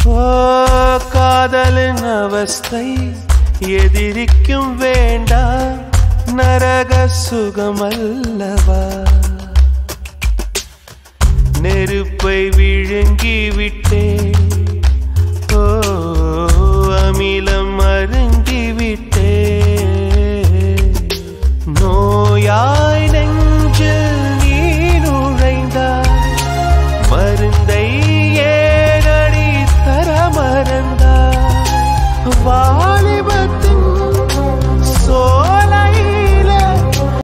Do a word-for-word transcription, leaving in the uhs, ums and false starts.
ஓ காதலின் அவஸ்தை எதிரிக்கும் வேண்டாம் நரக சுகமல்லவா நெருப்பை விழுங்கி விட்டேன்